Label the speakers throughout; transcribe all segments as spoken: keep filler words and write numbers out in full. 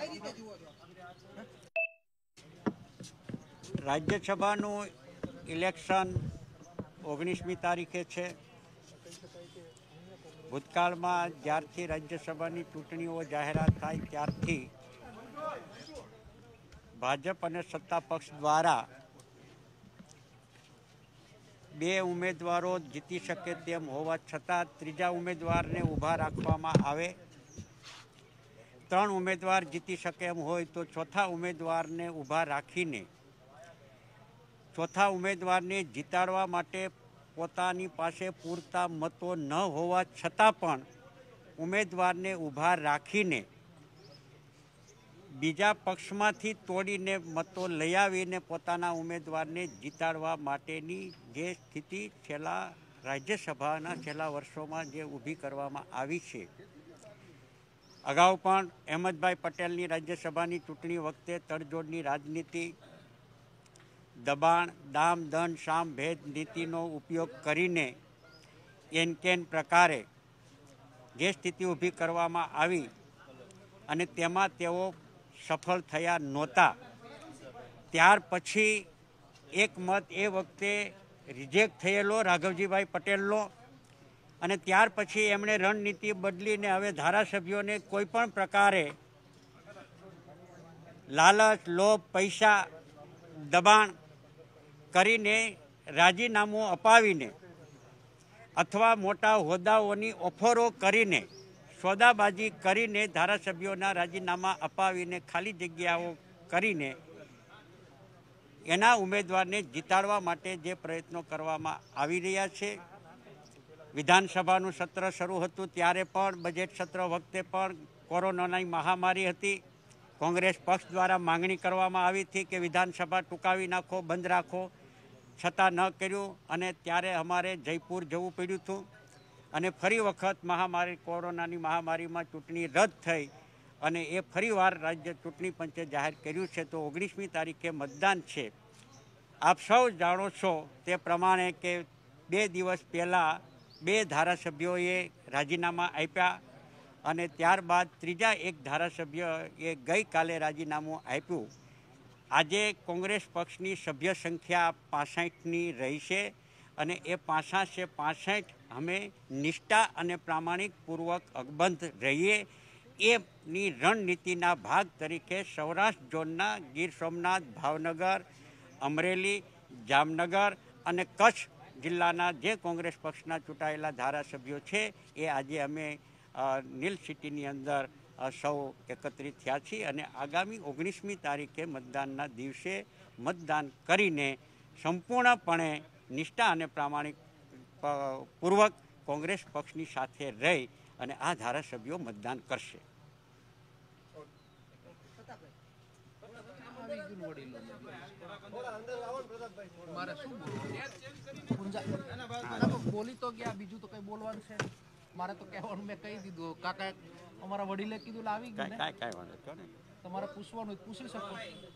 Speaker 1: રાજ્યસભાનું election ઓગણીસમી તારીખે છે। ભૂતકાળમાં જ્યારથી રાજ્યસભાની ચૂંટણીઓ જાહેરાત થાય ત્યારથી ભાજપ અને સત્તા પક્ષ દ્વારા બે ઉમેદવારો જીતી શકે તેમ હોવા છતાં ત્રીજા ઉમેદવારને ઊભા રાખવામાં આવે, ત્રણ ઉમેદવાર જીતી શકે એમ હોય તો ચોથા ઉમેદવારને ઊભા રાખીને ચોથા ઉમેદવારને જીતાડવા માટે પોતાની પાસે પૂરતા મતો ન હોવા છતાં પણ ઉમેદવારને ઊભા રાખીને બીજા પક્ષમાંથી તોડીને મતો લઈ આવીને પોતાના ઉમેદવારને જીતાડવા માટેની જે સ્થિતિ છેલ્લા રાજ્યસભાના છેલ્લા વર્ષોમાં જે ઊભી કરવામાં આવી છે। અગાઉ પણ અહેમદભાઈ પટેલની રાજ્યસભાની ચૂંટણી વખતે તડજોડની રાજનીતિ, દબાણ, દામ દંડ સામ ભેદ નીતિનો ઉપયોગ કરીને એન કેન પ્રકારે જે સ્થિતિ ઊભી કરવામાં આવી અને તેમાં તેઓ સફળ થયા નહોતા। ત્યાર પછી એક મત એ વખતે રિજેક્ટ થયેલો રાઘવજીભાઈ પટેલનો, અને ત્યાર પછી એમણે રણનીતિ બદલીને હવે ધારાસભ્યોને કોઈ પણ પ્રકારે લાલચ, લોભ, પૈસા, દબાણ કરીને રાજીનામું અપાવીને અથવા મોટા હોદ્દાઓની ઓફરો કરીને સોદાબાજી કરીને ધારાસભ્યોના રાજીનામા અપાવીને ખાલી જગ્યાઓ કરીને એના ઉમેદવારને જીતાડવા માટે જે પ્રયત્નો કરવામાં આવી રહ્યા છે। વિધાનસભાનું સત્ર શરૂ હતું ત્યારે પણ, બજેટ સત્ર વખતે પણ કોરોનાની મહામારી હતી। કોંગ્રેસ પક્ષ દ્વારા માંગણી કરવામાં આવી હતી કે વિધાનસભા ટૂંકાવી નાખો, બંધ રાખો, છતાં ન કર્યું અને ત્યારે અમારે જયપુર જવું પડ્યું હતું અને ફરી વખત મહામારી કોરોનાની મહામારીમાં ચૂંટણી રદ થઈ અને એ ફરીવાર રાજ્ય ચૂંટણી પંચે જાહેર કર્યું છે તો ઓગણીસમી તારીખે મતદાન છે। આપ સૌ જાણો છો તે પ્રમાણે કે બે દિવસ પહેલાં બે ધારાસભ્યોએ રાજીનામા આપ્યા અને ત્યારબાદ ત્રીજા એક ધારાસભ્યએ ગઈકાલે રાજીનામું આપ્યું। આજે કોંગ્રેસ પક્ષની સભ્ય સંખ્યા પાસઠની રહી છે અને એ પાસઠે પાસઠ અમે નિષ્ઠા અને પ્રામાણિકપૂર્વક અકબંધ રહીએ એની રણનીતિના ભાગ તરીકે સૌરાષ્ટ્ર ઝોનના ગીર સોમનાથ, ભાવનગર, અમરેલી, જામનગર અને કચ્છ જિલ્લાના જે કોંગ્રેસ પક્ષના ચૂંટાયેલા ધારાસભ્યો છે એ આજે અમે નીલ સિટીની અંદર સૌ એકત્રિત થયા છીએ અને આગામી ઓગણીસમી તારીખે મતદાનના દિવસે મતદાન કરીને સંપૂર્ણપણે નિષ્ઠા અને પ્રામાણિક પૂર્વક કોંગ્રેસ પક્ષની સાથે રહી અને આ ધારાસભ્યો મતદાન કરશે।
Speaker 2: બોલી તો ગયા, બીજું તો કઈ બોલવાનું છે મારે તો કહેવાનું મેં કહી દીધું। કાકા અમારા વડીલે કીધું આવી ગયું,
Speaker 1: કાંઈ કાંઈ વાંધો નહીં,
Speaker 2: તમારે પૂછવાનું પૂછી શકો।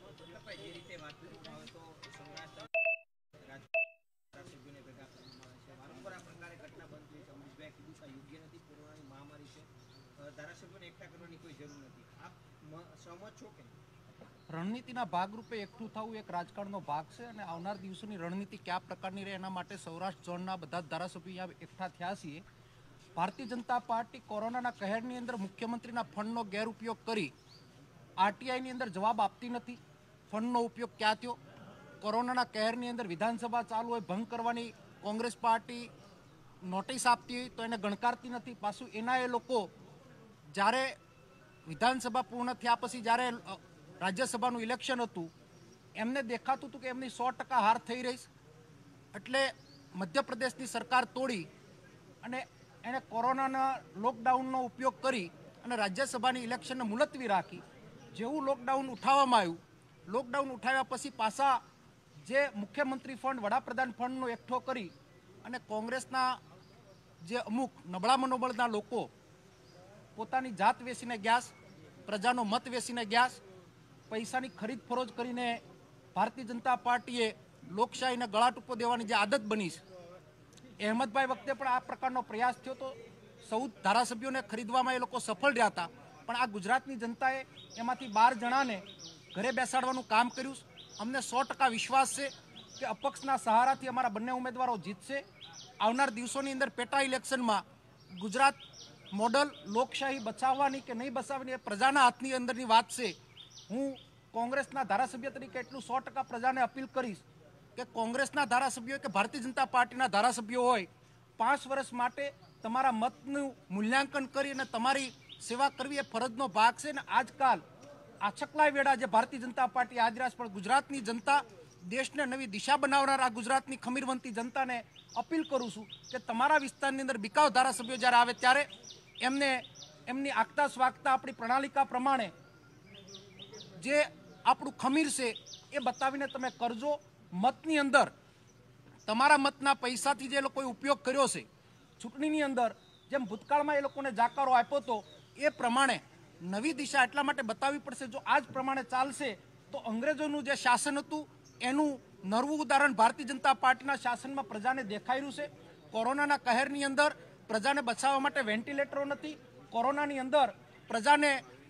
Speaker 2: રણનીતિના ભાગરૂપે એકઠું થવું એક રાજકારણનો ભાગ છે અને આવનાર દિવસોની રણનીતિ કયા પ્રકારની રહે એના માટે સૌરાષ્ટ્ર ઝોનના બધા જ ધારાસભ્યો એકઠા થયા છીએ। ભારતીય જનતા પાર્ટી કોરોનાના કહેરની અંદર મુખ્યમંત્રીના ફંડનો ગેરઉપયોગ કરી આરટીઆઈની અંદર જવાબ આપતી નથી। ફંડનો ઉપયોગ ક્યાં થયો? કોરોનાના કહેરની અંદર વિધાનસભા ચાલુ હોય ભંગ કરવાની કોંગ્રેસ પાર્ટી નોટિસ આપતી હોય તો એને ગણકારતી નથી। પાછું એના એ લોકો જ્યારે વિધાનસભા પૂર્ણ થયા પછી જ્યારે રાજ્યસભાનું ઇલેક્શન હતું એમને દેખાતું હતું કે એમની સો ટકા હાર થઈ રહી છે એટલે મધ્યપ્રદેશની સરકાર તોડી અને એણે કોરોનાના લોકડાઉનનો ઉપયોગ કરી અને રાજ્યસભાની ઇલેક્શનને મુલતવી રાખી। જેવું લોકડાઉન ઉઠાવવામાં આવ્યું, લોકડાઉન ઉઠાવ્યા પછી પાછા જે મુખ્યમંત્રી ફંડ, વડાપ્રધાન ફંડનો એકઠો કરી અને કોંગ્રેસના જે અમુક નબળા મનોબળના લોકો પોતાની જાત વેચીને ગયા, પ્રજાનો મત વેચીને ગયા, પૈસાની ખરીદ ફરોજ કરીને ભારતીય જનતા પાર્ટીએ લોકશાહીને ગળા ટૂંકો દેવાની જે આદત બની છે, અહેમદભાઈ વખતે પણ આ પ્રકારનો પ્રયાસ થયો તો ચૌદ ધારાસભ્યોને ખરીદવામાં એ લોકો સફળ રહ્યા હતા। પણ આ ગુજરાતની જનતાએ એમાંથી બાર જણાને ઘરે બેસાડવાનું કામ કર્યું. અમને સો ટકા વિશ્વાસ છે કે અપક્ષના સહારાથી અમારા બંને ઉમેદવારો જીતશે. આવનાર દિવસોની અંદર પેટા ઇલેક્શનમાં ગુજરાત મોડલ લોકશાહી બચાવવાની કે નહીં બચાવવાની એ પ્રજાના હાથની અંદરની વાત છે. હું કોંગ્રેસના ધારાસભ્ય તરીકે એટલું સો ટકા પ્રજાને અપીલ કરીશ કે કોંગ્રેસના ધારાસભ્યો કે ભારતીય જનતા પાર્ટીના ધારાસભ્યો હોય, પાંચ વર્ષ માટે તમારા મતનું મૂલ્યાંકન કરી અને તમારી સેવા કરવી એ ફરજનો ભાગ છે. ને આજકાલ આછકલાય વેળા જે ભારતીય જનતા પાર્ટી આજરાજ પણ ગુજરાતની જનતા દેશને નવી દિશા બનાવનાર આ ગુજરાતની ખમીરવંતી જનતાને અપીલ કરું છું કે તમારા વિસ્તારની અંદર બિકાવ ધારાસભ્યો જ્યારે આવે ત્યારે એમને એમની આગતા સ્વાગતા આપણી પ્રણાલિકા પ્રમાણે જે આપણું ખમીર છે એ બતાવીને તમે કરજો. મતની અંદર તમારા મતના પૈસાથી જે લોકોએ ઉપયોગ કર્યો છે ચૂંટણીની અંદર, જેમ ભૂતકાળમાં એ લોકોને જાકારો આપ્યો હતો એ પ્રમાણે નવી દિશા એટલા માટે બતાવવી પડશે. જો આ જ પ્રમાણે ચાલશે તો અંગ્રેજોનું જે શાસન હતું એનું નરવું ઉદાહરણ ભારતીય જનતા પાર્ટીના શાસનમાં પ્રજાને દેખાઈ રહ્યું છે. કોરોનાના કહેરની અંદર પ્રજાને બચાવવા માટે વેન્ટિલેટરો નથી. કોરોનાની અંદર પ્રજાને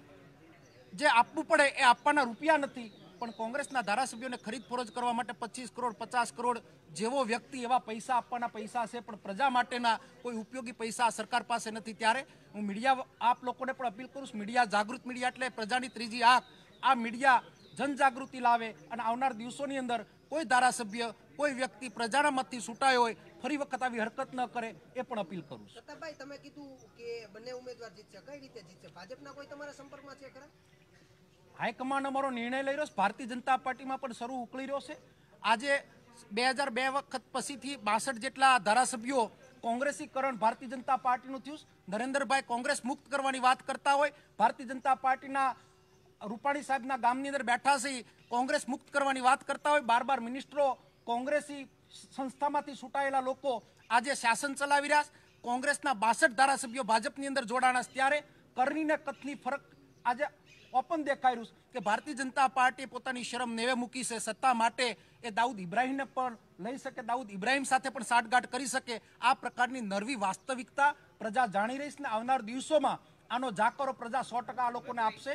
Speaker 2: જે આપવું પડે એ આપવાના રૂપિયા નથી. પણ કોંગ્રેસના ધારાસભ્યોને ખરીદ ફરોજ કરવા માટે પચીસ કરોડ પચાસ કરોડ જેવો વ્યક્તિ એવા પૈસા આપવાના પૈસા છે, પણ પ્રજા માટેના કોઈ ઉપયોગી પૈસા સરકાર પાસે નથી. ત્યારે હું મીડિયા આપ લોકોને પણ અપીલ કરું છું, મીડિયા જાગૃત મીડિયા એટલે પ્રજાની ત્રીજી આંખ. આ મીડિયા જનજાગૃતિ લાવે અને આવનાર દિવસોની અંદર કોઈ ધારાસભ્ય કોઈ વ્યક્તિ પ્રજાના મતથી છૂટાયો હોય ફરી વખત આવી હરકત ન કરે એ પણ અપીલ કરું છું.
Speaker 3: સત્તાભાઈ, તમે કીધું કે બંને ઉમેદવાર જીતશે, કઈ રીતે જીતશે? ભાજપના કોઈ તમારા સંપર્કમાં છે ખરા?
Speaker 2: હાઈકમાન્ડ અમારો નિર્ણય લઈ રહ્યો છે. ભારતીય જનતા પાર્ટીમાં પણ શરૂ ઉકળી રહ્યો છે. આજે બે હજાર બે વખત પછીથી બાસઠ જેટલા ધારાસભ્યો કોંગ્રેસીકરણ ભારતીય જનતા પાર્ટીનું થયું. નરેન્દ્રભાઈ કોંગ્રેસ મુક્ત કરવાની વાત કરતા હોય, ભારતીય જનતા પાર્ટીના રૂપાણી સાહેબના ગામની અંદર બેઠા છે કોંગ્રેસ મુક્ત કરવાની વાત કરતા હોય, બાર બાર મિનિસ્ટરો કોંગ્રેસી સંસ્થામાંથી છૂટાયેલા લોકો આજે શાસન ચલાવી રહ્યા છે. કોંગ્રેસના બાસઠ ધારાસભ્યો ભાજપની અંદર જોડાણા છે. ત્યારે કરણી ને કથની ફરક આજે ઓપન દેખાઈ રહ્યું કે ભારતીય જનતા પાર્ટીએ પોતાની શરમ નેવે મૂકી છે. સત્તા માટે એ દાઉદ ઇબ્રાહીમને પણ લઈ શકે, દાઉદ ઇબ્રાહીમ સાથે પણ સાઠગાંઠ કરી શકે. આ પ્રકારની નરવી વાસ્તવિકતા પ્રજા જાણી રહી છે ને આવનાર દિવસોમાં આનો જાકરો પ્રજા સો ટકા આ લોકોને આપશે.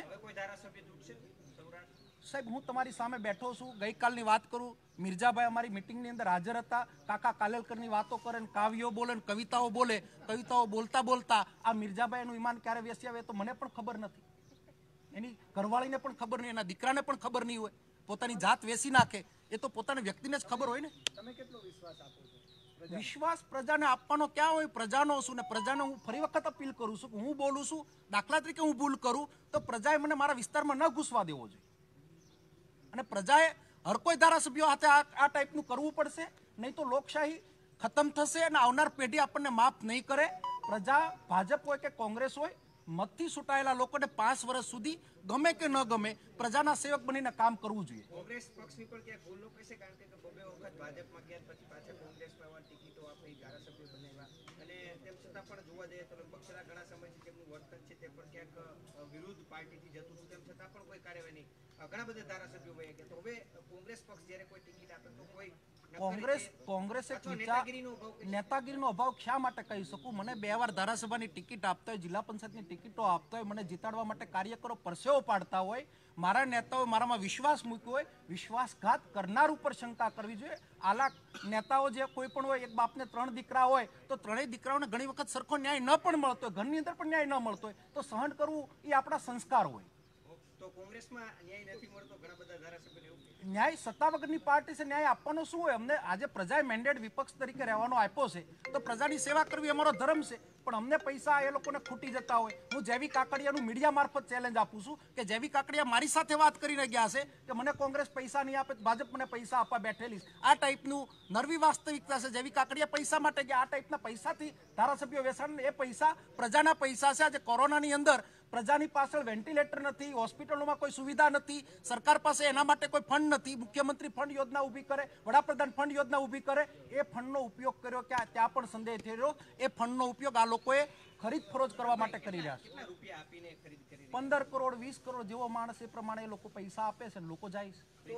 Speaker 2: સાહેબ, હું તમારી સામે બેઠો છું. ગઈકાલની વાત કરું, મિર્જાભાઈ અમારી મિટિંગની અંદર હાજર હતા. કાકા કાલેલકરની વાતો કરે ને કાવ્યો બોલે ને કવિતાઓ બોલે. કવિતાઓ બોલતા બોલતા આ મિર્જાભાઈ એનું ઈમાન ક્યારે વેસી આવે તો મને પણ ખબર નથી, એની ઘરવાળીને પણ ખબર નહીં, એના દીકરાને પણ ખબર નહીં હોય. પોતાની જાત વેસી નાખે એ તો પોતાની વ્યક્તિને જ ખબર હોય ને.
Speaker 3: તમે કેટલો વિશ્વાસ આપો છો?
Speaker 2: વિશ્વાસ પ્રજાને આપવાનો ક્યાં હોય? પ્રજાનો છું ને પ્રજાને હું ફરી વખત અપીલ કરું છું કે હું બોલું છું, દાખલા તરીકે હું ભૂલ કરું તો પ્રજાએ મને મારા વિસ્તારમાં ન ઘૂસવા દેવો જોઈએ. અને પ્રજાએ હર કોઈ ધારાસભ્યો હાથે આ ટાઈપનું કરવું પડશે, નહીં તો લોકશાહી ખતમ થશે અને આવનાર પેઢી આપણને માફ નહીં કરે. પ્રજા ભાજપ હોય કે કોંગ્રેસ હોય, મતથી છૂટાયેલા લોકોને પાંચ વર્ષ સુધી ગમે કે ન ગમે પ્રજાના સેવક બનીને કામ કરવું જોઈએ.
Speaker 3: કોંગ્રેસ પક્ષની પણ ક્યાંક ભૂલ કહેશે, કારણ કે બબે વખત ભાજપમાં ગયા પછી પાછા કોંગ્રેસમાં ટિકિટો આપી, ધારાસભ્ય બનેવા અને તેમ છતાં પણ જોવા જઈએ તો લગભગ છેલ્લા ઘણા સમયથી તેમનું વર્તન છે તે પણ ક્યાંક વિરુદ્ધ પાર્ટીથી જતું હતું, તેમ છતાં પણ કોઈ કાર્યવાહી નહીં. ઘણા બધા ધારાસભ્યો વહી ગયા. તો હવે કોંગ્રેસ પક્ષ જ્યારે કોઈ ટિકિટ આપે તો કોઈ
Speaker 2: કોંગ્રેસ કોંગ્રેસ એક નેતાગીરીનો અભાવ શા માટે કહી શકું? મને બે વાર ધારાસભાની ટિકિટ આપતા હોય, જિલ્લા પંચાયતની ટિકિટો આપતા હોય, મને જીતાડવા માટે કાર્યકરો પરસેવો પાડતા હોય, મારા નેતાઓ મારામાં વિશ્વાસ મૂક્યો હોય, વિશ્વાસઘાત કરનાર ઉપર શંકા કરવી જોઈએ. આલા નેતાઓ જે કોઈ પણ હોય, એક બાપને ત્રણ દીકરા હોય તો ત્રણેય દીકરાઓને ઘણી વખત સરખો ન્યાય ન પણ મળતો હોય, ઘરની અંદર પણ ન્યાય ન મળતો હોય તો સહન કરવું એ આપણા સંસ્કાર હોય.
Speaker 3: તો કોંગ્રેસમાં ન્યાય નથી મળતો, ઘણા બધા ધારાસભ્યોને એવું
Speaker 2: ન્યાય સત્તા વગરની પાર્ટી છે, ન્યાય આપવાનો શું હોય? અમને આજે પ્રજાએ મેન્ડેટ વિપક્ષ તરીકે રહેવાનો આપ્યો છે તો પ્રજાની સેવા કરવી અમારો ધર્મ છે. પણ અમને પૈસા એ લોકોને ખૂટી જતા હોય. હું જેવી કાકડિયાનું મીડિયા મારફત ચેલેન્જ આપું છું કે જેવી કાકડિયા મારી સાથે વાત કરીને ગયા છે કે મને કોંગ્રેસ પૈસા નહીં આપે, ભાજપ મને પૈસા આપવા બેઠેલી. આ ટાઈપનું નરવી વાસ્તવિકતા છે. જેવી કાકડિયા પૈસા માટે ગયા, આ ટાઈપના પૈસાથી ધારાસભ્યો વેચાણ, એ પૈસા પ્રજાના પૈસા છે. આજે કોરોનાની અંદર પ્રજાની પાછળ વેન્ટિલેટર નથી, હોસ્પિટલોમાં કોઈ સુવિધા નથી, સરકાર પાસે એના માટે કોઈ ફંડ નથી. મુખ્યમંત્રી ફંડ યોજના ઊભી કરે, વડાપ્રધાન ફંડ યોજના ઊભી કરે, એ ફંડનો ઉપયોગ કર્યો કે ત્યાં પણ સંદેહ થઈ રહ્યો. એ ફંડનો ઉપયોગ આ લોકોએ ખરીદ ફરોજ કરવા માટે કરી રહ્યા છે. પંદર કરોડ વીસ કરોડ જેવો માણસ એ પ્રમાણે એ લોકો પૈસા આપે છે, લોકો જાય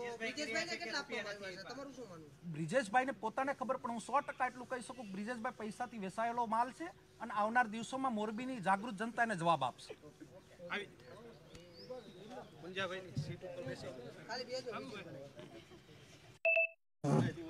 Speaker 2: છે. બ્રિજેશભાઈને પોતાને ખબર, પણ હું સો ટકા એટલું કહી શકું, બ્રિજેશભાઈ પૈસાથી વેસાયેલો માલ છે અને આવનાર દિવસોમાં મોરબીની જાગૃત જનતા એને જવાબ આપશે.
Speaker 3: પુંજાભાઈની સીટ ઉપર બેસી